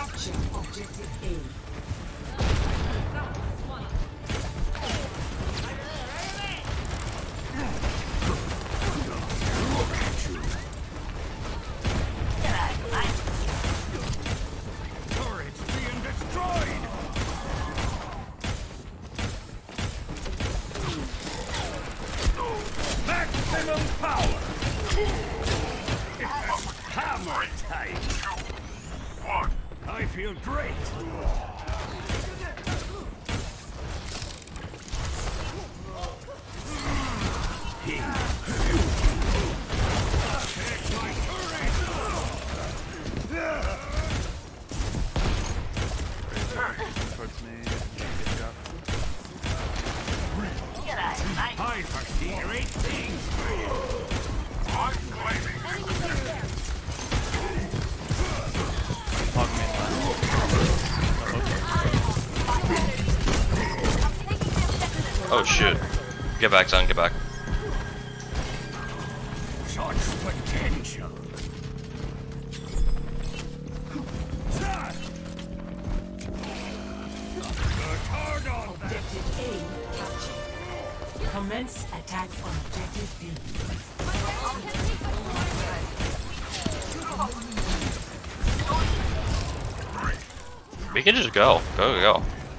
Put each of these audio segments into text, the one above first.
Capture objective A. Turrets being destroyed! Maximum power! Hammer time! I feel great! Towards me. I foresee great things for you! I'm claiming Hog me left. Oh shoot. Get back, son, get back. such potential! Hard on that! Objective A captured. Commence attack on objective B. We can just go. Go.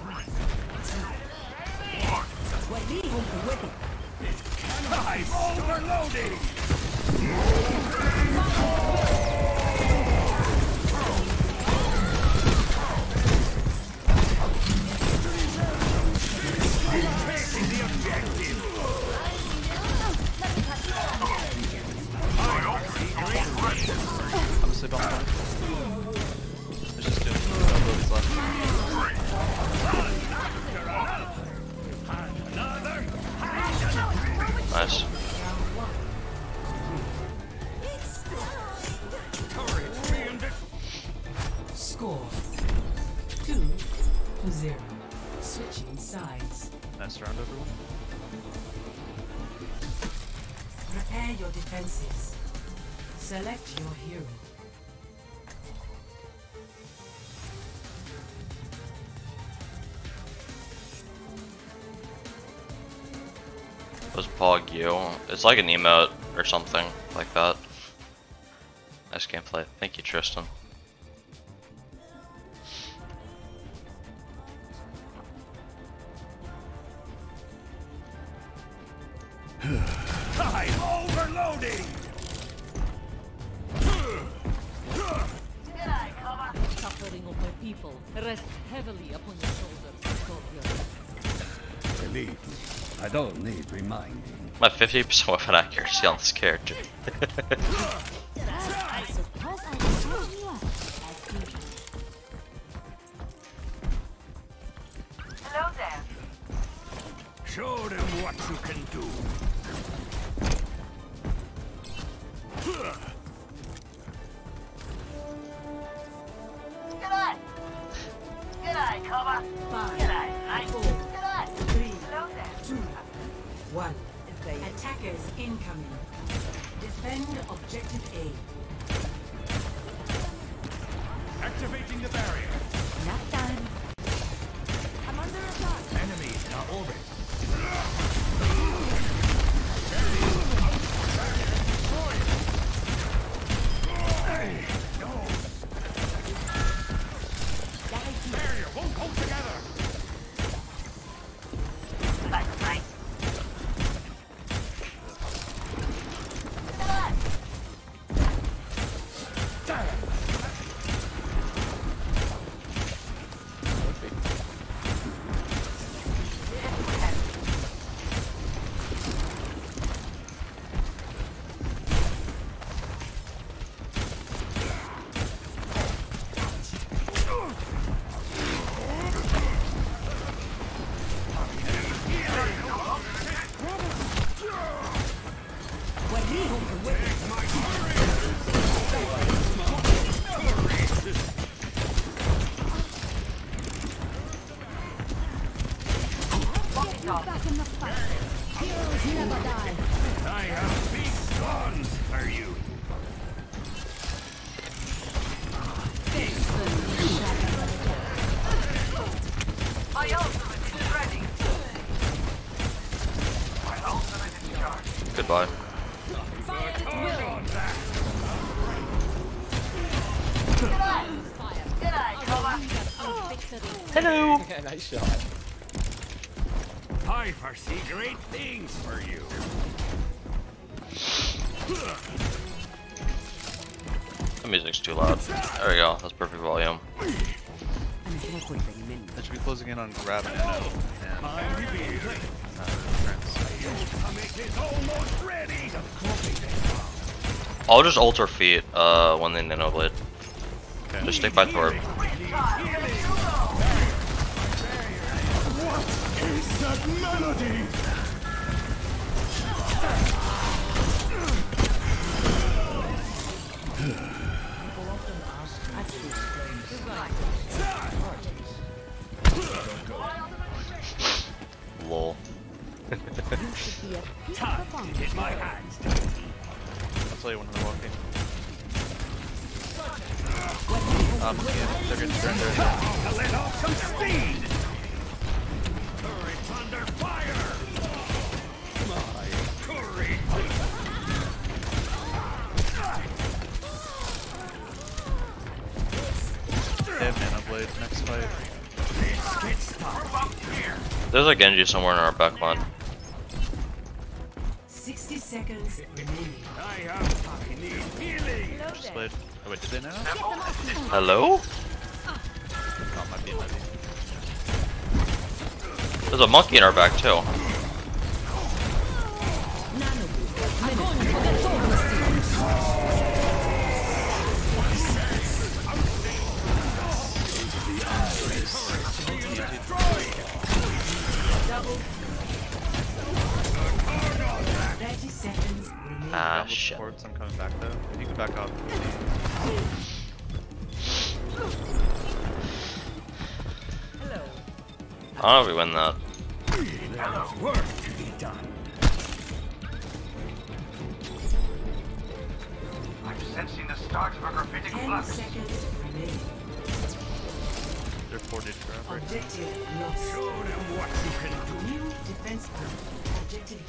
I'm overloading! Taking the objective! I'm asleep on the point. There's just two. Nobody's left. Nice. Turrets being Score 2-0. Switching sides. Nice round, everyone. Prepare your defenses. Select your hero. Was Pog you? It's like an emote or something like that. Nice gameplay. Thank you, Tristan. I'm overloading! Suffering of my people rests heavily upon your shoulders, Scorpio. Believe me, I don't need reminding. My 50% weapon accuracy on this character. I suppose I will warm you up as usual. Hello there. Show them what you can do. G'day. G'day, cover. 5, G'day, mate. 4, G'day. 3, Hello there. 2, 1. Attackers incoming. Defend objective A. Activating the barrier. Nap time. I'm under attack. Enemy in our orbit. Barrier won't hold together. Thanks, mate. Back in the fight. Heroes never die. I have big guns for you. Face the shadow. buy. G'day, Cobber. Hello. Yeah, nice shot. I foresee great things for you. The music's too loud. There we go. That's perfect volume. I should be closing in on grab and ammo and It's almost ready. I'll just alter feet when they nano blade. Just stick by Thorpe. Is that melody? Lol. Time to get my hands dirty. I'll tell you when they're walking. Yeah, they're getting turned there. To let off some steam. Turret's under fire. My courage. They have Nano Blade next fight. Let's get started. Up here. There's a Genji somewhere in our back line. 60 seconds remaining. I need healing. Just played. Oh wait, did they now? Hello? Oh, might be. There's a monkey in our back too. Ah, Down with shit. supports, I'm coming back though. If you can back up. I don't know if we win that. There's work to be done. I'm sensing the start of a graphitic 10 flux. seconds remaining. They're 40 forever. Objective lost. Show them what you can do. New defense point. Objective B.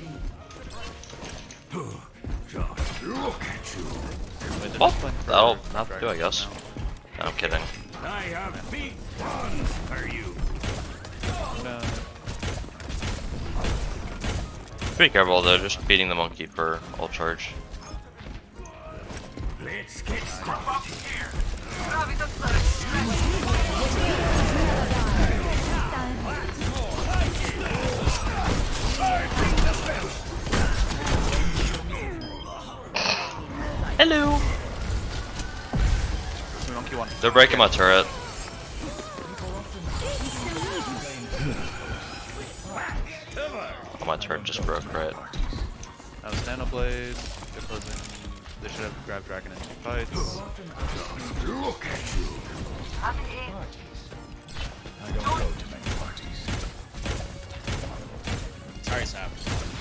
Just look at you. Wait, they're Oh, just playing for that'll have to do, Dragon I guess. now. No, I'm kidding. I have big plans for you. No. Be careful though, just beating the monkey for ult charge. Let's get started. Up here. Hello. Monkey one. They're breaking my turret. Oh, my turret just broke, right? That was Nano Blade. They're closing. They should have Grab Dragon in 2 fights. Just look at you. I'm in. I don't go to many parties. Sorry, Sap.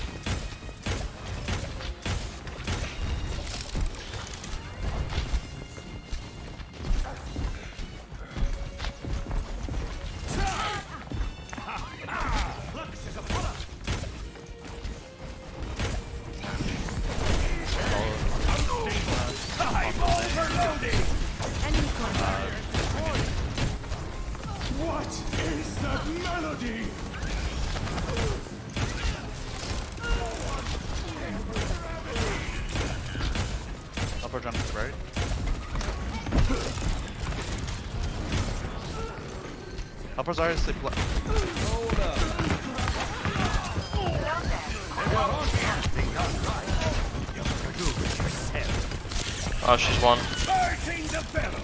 I'm overloading. What is that melody? Upper jump is right. Upper Zarya sleep. Oh, she's one. Starting the battle.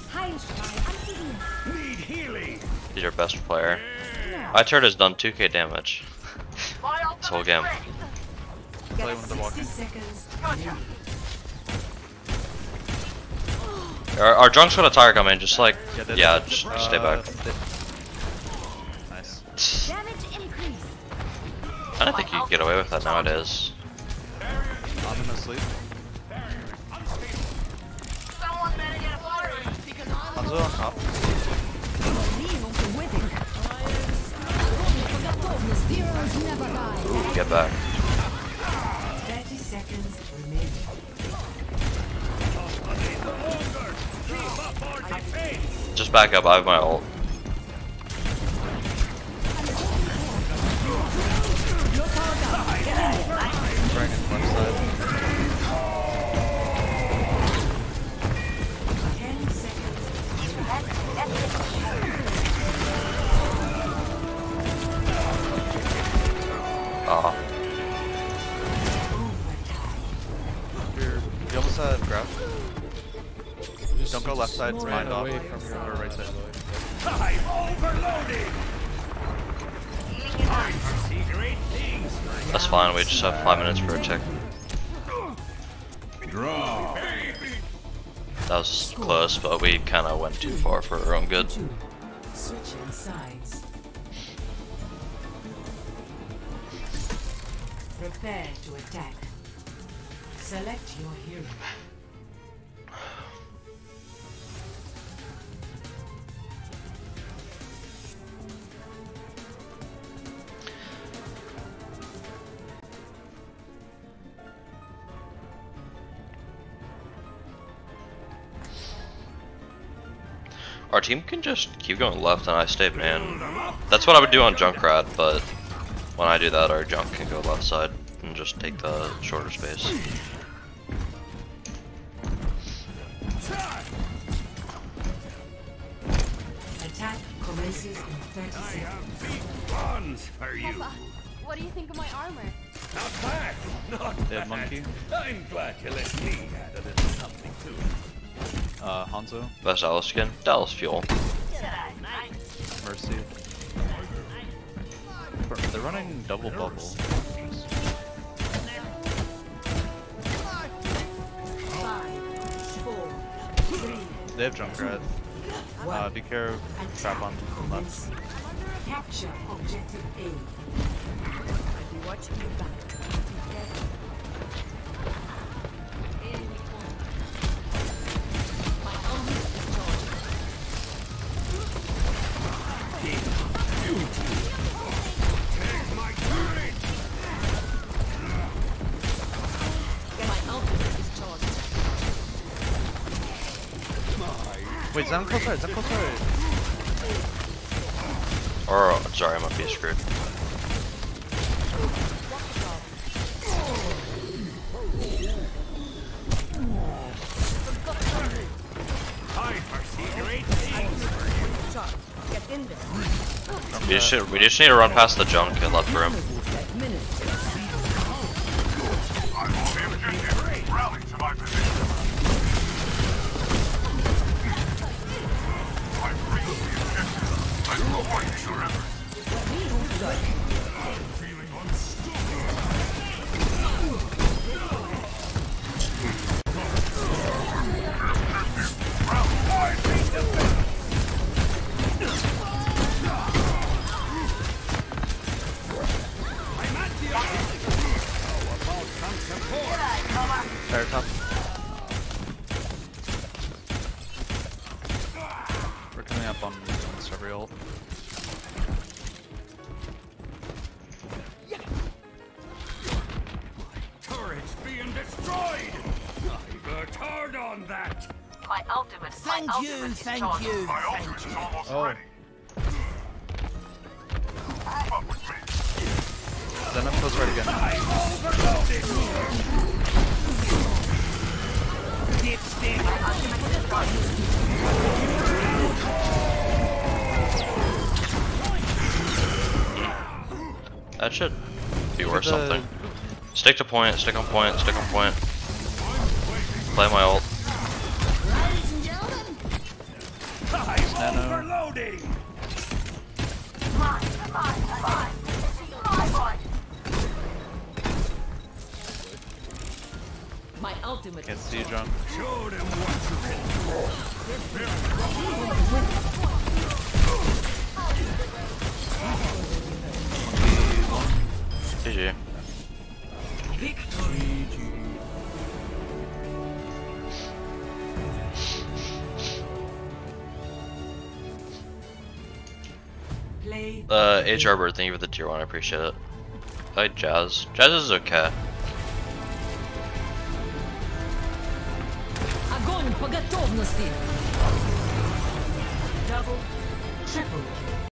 Need healing. He's your best player. My turret has done 2k damage. This whole game. Play when they're 60 walking. seconds Gotcha. remaining. Our drunk's got a tire coming, just like, Yeah, yeah, just stay back. Nice. I don't think you can get away with that nowadays. I'm gonna sleep. Someone better get a fire. Hanzo on top. Ooh, get back. 30 seconds For defense. Just back up, I have my ult. Dragon's left side. 10 seconds. Ah, You almost grab. Don't go left side, it's mind off. away from your Or right side. I'm overloading. I see great things. that's fine. We just have 5 minutes for a tick. Draw. That was close, but we kind of went too far for our own good. 2. Switching sides. Prepare to attack. Select your hero. Our team can just keep going left and I stay man. That's what I would do on Junkrat, but when I do that, our junk can go left side and just take the shorter space. Attack commences in 30 I seconds. have big ones for you. Papa, what do you think of my armor? Not bad. Not Dead bad. monkey. I'm glad you let me add a little something to it. Hanzo, Best Dallas skin, Dallas Fuel. Mercy. They're running double bubble. 5, 4, 3, They have Junkrat. Be careful, trap on left. commence. Capture objective A. I'll be watching your back. My armor is charged. Take my turret. My ultimate is charged. Wait, Zen close side, Zen close side. Or, sorry, I might be screwed. I foresee great things for you. Get in there. We just need to run past the junk and left room. I'm on the objective. Rally to my position. I'm bringing the objective. I'm rewarding your efforts. I'm feeling unstoppable. Round wide. I'm at the objective. How about some support? Fire top. We're coming up on Discovery ult. Turret's being destroyed! I worked hard on that! My ultimate is charged. My ultimate is almost ready. Move up with me. Zen up close right again. I'm overloaded! Dipstick! That should be worth something. Stick to point, stick on point, stick on point. Play my ult. I'm overloading! My ultimate Can't is see you, John. Show them what you can do! GG. Play. H. Arbor, thank you for the tier 1, I appreciate it. I like Jazz. Jazz is okay. Огонь По готовности! Double, triple